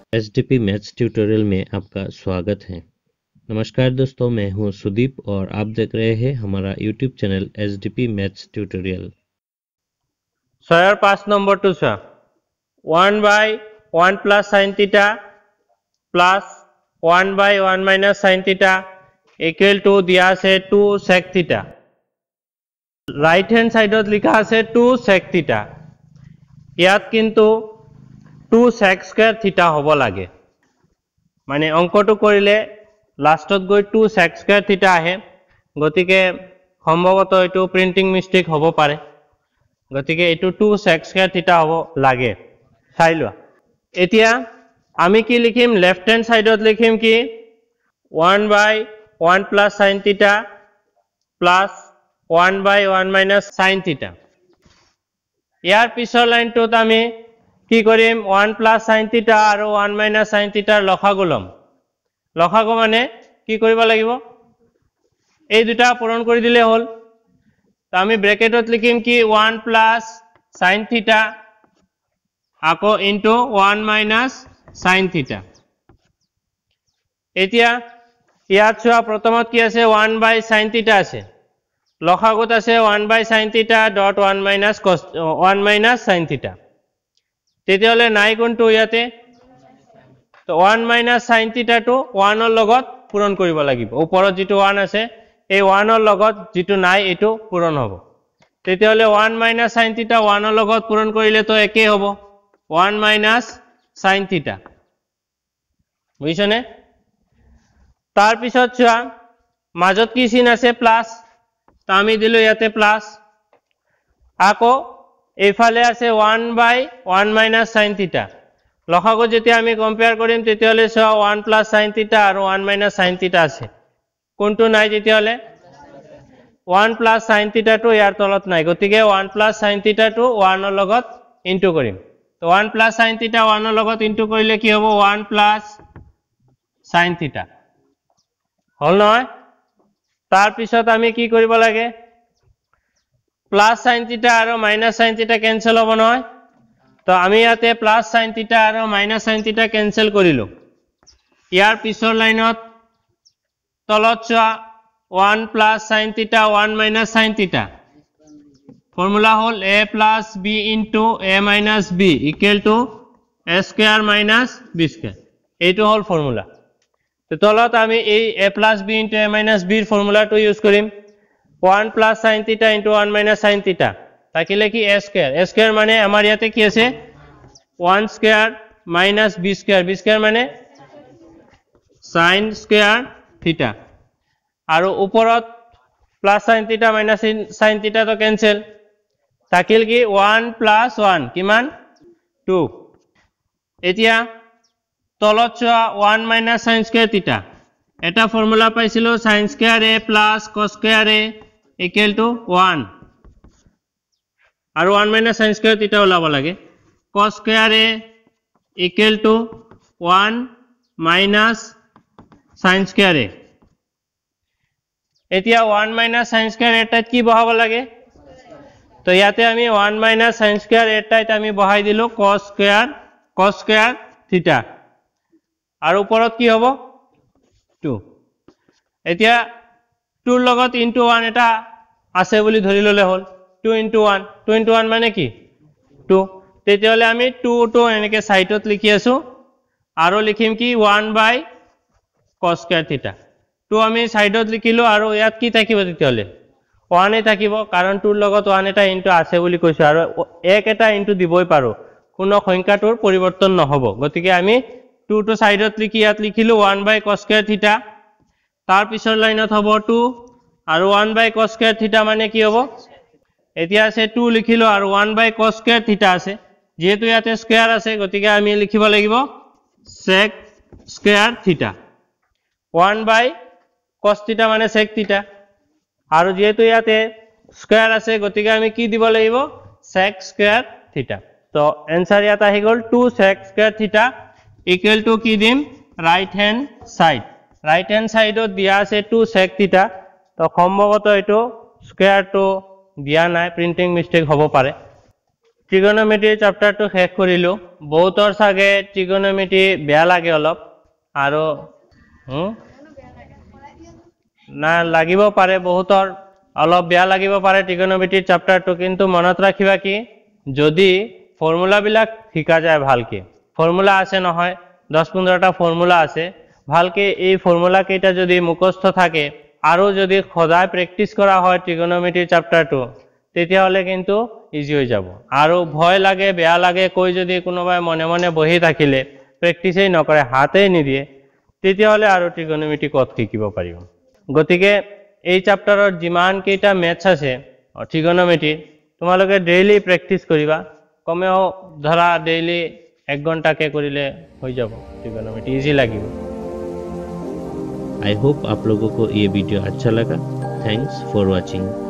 SDP maths tutorial में आपका स्वागत है। नमस्कार दोस्तों, मैं हूं सुदीप और आप देख रहे हैं हमारा YouTube channel SDP maths tutorial. Sir 5 number two सा 1/1 plus sin theta plus 1/1 minus sin theta equal to दिया আছে 2 sec थीटा। राइट हैंड साइडत लिखा আছে 2 sec थीटा। ইয়াত কিন্তু 2 sec স্কয়ার থিটা হ'ব লাগে, মানে অঙ্কটো কৰিলে লাষ্টত গৈ 2 sec স্কয়ার থিটা আহে। গতিকে সম্ভৱত এটো প্ৰিন্টিং মিস্টেক হ'ব পাৰে, গতিকে এটো 2 sec স্কয়ার থিটা হ'ব লাগে। চাই লোৱা। এতিয়া আমি কি লিখিম? লেফট হ্যান্ড সাইডত লিখিম কি 1/1 plus sin theta plus 1/1 minus sin theta. ইয়াৰ পিছৰ লাইনটোত আমি কি কৰিম? 1 প্লাস sin থিটা আৰু 1 মাইনাস sin থিটাৰ লসাগু লম। লসাগু মানে কি কৰিব লাগিব? এই দুটা পূৰণ কৰি দিলে হ'ল। তো আমি ব্ৰেকেটত লিখিম কি 1 প্লাস sin থিটা আকৌ ইনটু 1 মাইনাস sin থিটা। এতিয়া ইয়াত চোৱা, প্ৰথমত কি আছে? 1/sin থিটা আছে, লসাগুত আছে 1/sin থিটা ডট 1 মাইনাস sin থিটা। তেতিয়াহলে নাই কোনটো ইয়াতে? তো 1 মাইনাস sin থিটা টু 1 ৰ লগত পূৰণ কৰিব লাগিব। ওপৰত যেটো 1 আছে এই 1 ৰ লগত যেটো নাই এটো পূৰণ হ'ব। তেতিয়াহলে 1 মাইনাস sin থিটা 1 ৰ লগত পূৰণ কৰিলে তো একে হ'ব, 1 মাইনাস sin থিটা। বুজিছনে? তাৰ পিছত চোৱা, মাজত কি চিন আছে? প্লাস। তো আমি দিলো ইয়াতে প্লাস। আকৌ এইফালে আছে 1/1 মাইনাস sin থিটা। লসাগু যেতিয়া আমি কম্পেয়াৰ কৰিম তেতিয়াহলে চোৱা 1 প্লাস sin থিটা আৰু 1 মাইনাস sin থিটা আছে, কোনটো নাই? তেতিয়াহলে 1 প্লাস sin থিটা টু ইয়াৰ তলত নাই, গতিকে 1 প্লাস sin থিটা টু 1 ৰ লগত ইনটু কৰিম। তো 1 প্লাস sin থিটা 1 ৰ লগত ইনটু কৰিলে কি হ'ব? 1 প্লাস sin থিটা হল নহয়? তাৰ পিছত আমি কি কৰিব লাগে? প্লাস sin থিটা আৰু মাইনাস sin থিটা কেনসেল হ'ব নহয়? তো আমি ইয়াতে প্লাস sin থিটা আৰু মাইনাস sin থিটা কেনসেল কৰিলো। ইয়াৰ পিছৰ লাইনত তলত চোৱা 1 plus sin theta 1 minus sin theta, formula হল a plus b into a minus b equal to a square minus b square. এইটো হল ফর্মুলা। তো তলত আমি এই a plus b into a minus b এর ফর্মুলাটো ইউজ কৰিম। 1 plus sin theta into 1 minus sin theta থাকিলে কি a স্কয়ার। a স্কয়ার মানে আমাৰ ইয়াতে কি আছে? 1 square minus b square. b square মানে sin স্কয়ার থিটা। আৰু ওপৰত plus sin theta minus sin theta তো কেনসেল থাকিল কি 1 প্লাস 1 কিমান? 2। এতিয়া তলত চোৱা 1 মাইনাস sin স্কয়ার থিটা, এটা ফর্মুলা পাইছিলো sin square a plus cos square a equal to 1 আৰু 1 মাইনাস sin স্কয়ার থিটা ওলাব লাগে। cos square a equal to 1 minus sin square a। এতিয়া 1 মাইনাস sin স্কয়ার a টাইত কি বহাব লাগে? তো ইয়াতে আমি 1 মাইনাস sin স্কয়ার a টাইত আমি বহাই দিলো cos স্কয়ার থিটা, আর উপৰত কি হ'ব? 2। এতিয়া 2 ৰ লগত ইনটু 1 এটা আছে বুলি ধৰি ললে হ'ল। 2 ইনটু 1, 2 ইনটু 1 মানে কি? 2। তেতিয়াহলে আমি 2 টো এনেকে সাইডত লিখি আছো আৰু লিখিম কি 1/cos স্কয়ার থিটা। 2 আমি সাইডত লিখিলো আৰু ইয়াত কি থাকিব? তেতিয়াহলে 1 এ থাকিব, কাৰণ 2 ৰ লগত 1 এটা ইনটু আছে বুলি কৈছো আৰু 1 এটা ইনটু দিবই পাৰো, কোনো সংখ্যাটোৰ পৰিৱৰ্তন নহব। গতিকে আমি 2 টো সাইডত লিখি ইয়াত লিখিলো 1/cos স্কয়ার থিটা। তাৰ পিছৰ লাইনত হ'ব 2 আৰু 1/cos স্কয়ার থিটা মানে কি হ'ব? এতিয়া আছে 2 লিখিলো আৰু 1/cos স্কয়ার থিটা আছে, যেহেতু ইয়াতে স্কয়ার আছে গতিকে আমি লিখিব লাগিব sec স্কয়ার থিটা। 1/cos থিটা মানে sec থিটা, আৰু যেহেতু ইয়াতে স্কয়ার আছে গতিকে আমি কি দিব লাগিব? sec স্কয়ার থিটা। তো এনসার ইয়াত আহি গল 2 sec square theta equal to কি দিম? Right hand side. Right hand সাইডত দিয়া আছে 2 sec থিটা। তো সম্ভৱত এটো স্কয়ারটো দিয়া নাই, প্রিন্টিং মিস্টেক হ'ব পাৰে। ট্ৰিগনমেট্ৰি চেপ্টাৰটো শেষ কৰিলো বহুতৰ সাগে ট্ৰিগনমেট্ৰি বেয়া লাগে অলপ আৰু না লাগিব পাৰে বহুতৰ অলপ বেয়া লাগিব পাৰে ট্ৰিগনমেট্ৰি চেপ্টাৰটো কিন্তু মনত ৰাখিবা কি যদি ফৰ্মুলা বিলাক শিকা যায় ভালকে ফৰ্মুলা আছে নহয় 10-15টা ফৰ্মুলা আছে ভালকে এই ফৰ্মুলা কেইটা যদি মুখস্থ থাকে আৰু যদি সদায় প্ৰেক্টিস কৰা হয় ট্ৰিগনমেট্ৰি চেপ্টাৰটো তেতিয়া হলে কিন্তু ইজি হৈ যাব আৰু ভয় লাগে বেয়া লাগে কই যদি কোনোবাই মনে মনে বহি থাকিলে প্ৰেক্টিসই নকৰে হাতে নিদিয়ে তেতিয়া হলে আৰু ট্ৰিগনমেট্ৰি কত শিকিব পাৰিব গতিকে এই চেপ্টাৰৰ যিমান কেইটা মেথছ আছে ট্ৰিগনমেট্ৰি তোমালোকে ডেইলি প্ৰেক্টিস কৰিবা কমেও ধৰা ডেইলি 1 ঘন্টাকে কৰিলে হৈ যাব ট্रिगोनोमेट्री इजी लगेगा। आई होप आप लोगों को ये वीडियो अच्छा लगा। Thanks for watching.